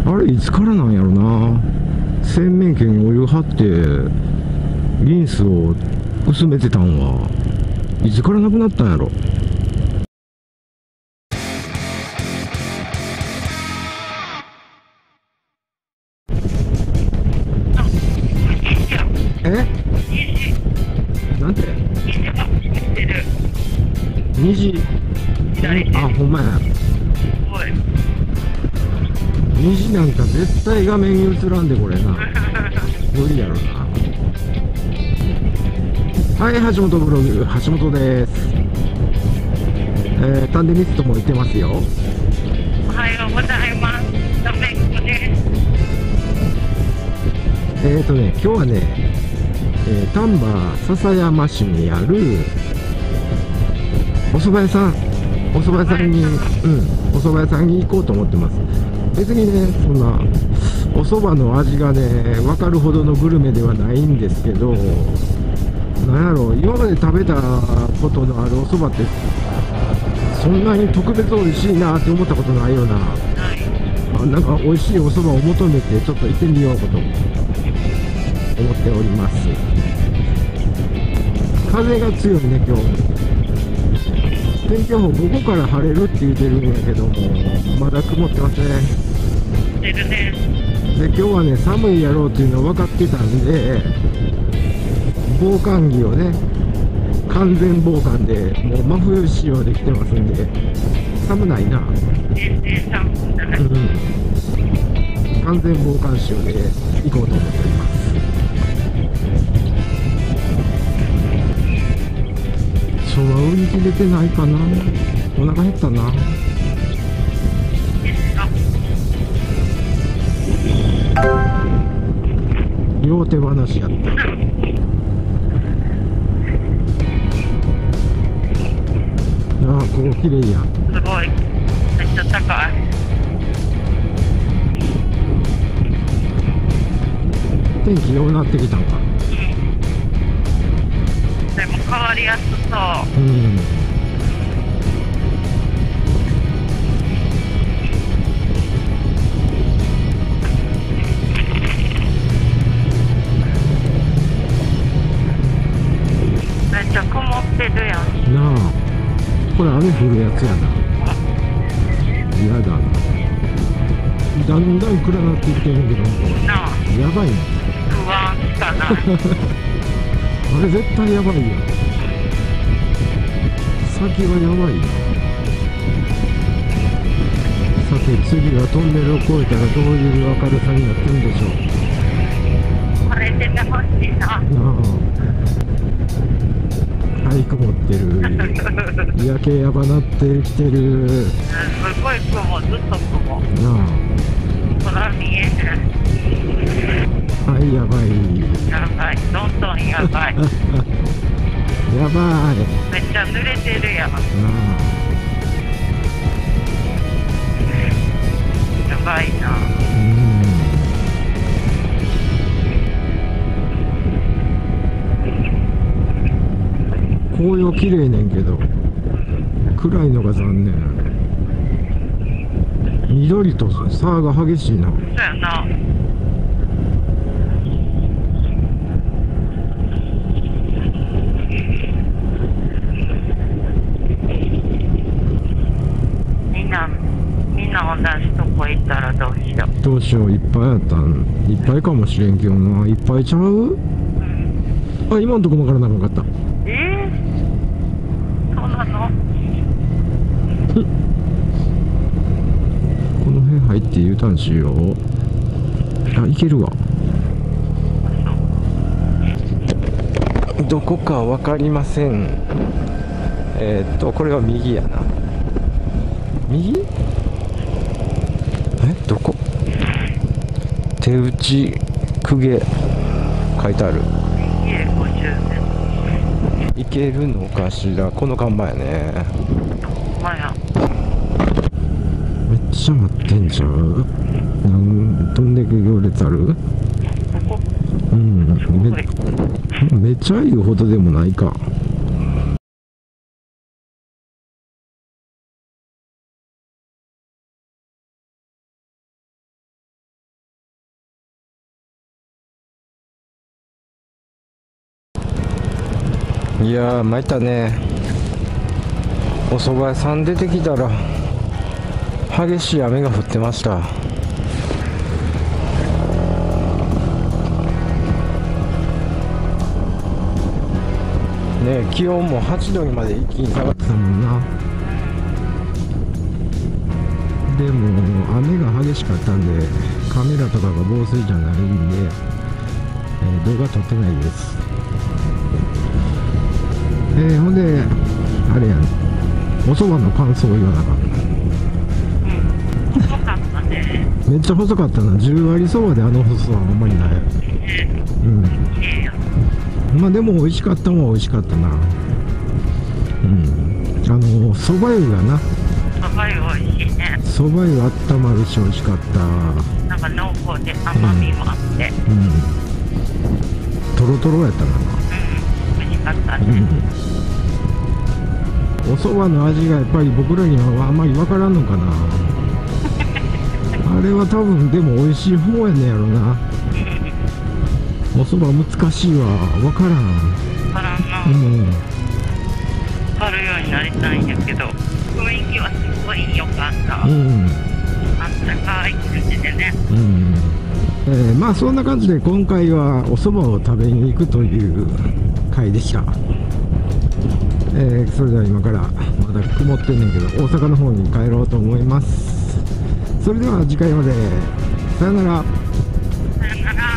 あれいつからなんやろな。洗面器にお湯張ってリンスを薄めてたんはいつからなくなったんやろ。え、なんて虹。あ、ほんまや。虹なんか絶対画面に映らんでこれな。無理やろな。はい、橋本ブログ橋本です。タンデミストも言ってますよ。 おはようございます。ダメっ子です。 今日はね、丹波篠山市にあるお蕎麦屋さんに、お蕎麦屋さんに行こうと思ってます。別にね、そんなお蕎麦の味がね分かるほどのグルメではないんですけど、なんやろ、今まで食べたことのあるお蕎麦ってそんなに特別美味しいなって思ったことないような。なんか美味しいお蕎麦を求めてちょっと行ってみようかと思っております。風が強いね今日。天気予報午後から晴れるって言ってるんやけども、まだ曇ってますね。 出るね。 で今日はね寒いやろうっていうの分かってたんで、防寒着をね完全防寒でもう真冬仕様で来てますんで、寒ないな。 全然寒くない。 完全防寒仕様で行こうと思っております。そば売り切れてないかな。お腹減ったな。両手話やった。ああ、ここ綺麗や。 すごい。めっちゃ高い。 天気良くなってきたんか。 でも変わりやすそう。めっちゃ曇ってるやん。 なあ、これ雨降るやつやな。嫌だな。だんだん暗なってきてるけど、 なあ、 やばいね。 不安しかない。 あれ絶対やばいやん。先はやばいな。さて次はトンネルを越えたらどういう明るさになってるんでしょう。 晴れててほしいな。 なあ、はい、曇ってる。夜景やばなってきてる。 すごい雲、ずっと雲。 な空見えへん。 あ、はい、やばい。 やばい、どんどんやばい。 やばい。 めっちゃ濡れてるやん。 なやばいな。 あ、紅葉綺麗ねんけど暗いのが残念。緑と差が激しいな。 そうやな。みんな同じとこ行ったらどうしよう。 どうしよう、いっぱいやったん。いっぱいかもしれんけどな。いっぱいちゃう。あ、今のところからなかった。 そうなの。 この辺入って U ターンしよう。あ、いけるわ。どこか分かりません。これは右やな。右？どこ？手打ち公家書いてある。 家50年。 いけるのかしら。この看板やね。 まや。 めっちゃ待ってんじゃん。どんだけ行列ある？ ここ。 めっちゃ言うほどでもないか。 いやー参ったね。お蕎麦屋さん出てきたら激しい雨が降ってました。ね、気温も8度にまで一気に下がってたもんな。でも雨が激しかったんでカメラとかが防水じゃないんで、動画撮ってないです。ほんであれやね、お蕎麦の感想を言わなかった。 細かったね。 めっちゃ細かったな。10割そばであの細さはあんまりない。うん。まあでも美味しかったもんは美味しかったな。うん。蕎麦湯がな。 蕎麦湯美味しいね。 蕎麦湯あったまるし美味しかった。 なんか濃厚で甘みもあって。 うん。トロトロやったな。 美味しかったね。 お蕎麦の味がやっぱり僕らにはあんまり分からんのかな。あれは多分でも美味しい方やねやろな。お蕎麦難しいわ、分からん。 分からんな。分かるようになりたいんやけど、雰囲気はすごい良かった。あったかい感じでね。 まあそんな感じで今回はお蕎麦を食べに行くという回でした。それでは今からまだ曇ってんねんけど大阪の方に帰ろうと思います。それでは次回までさよなら。 さよなら。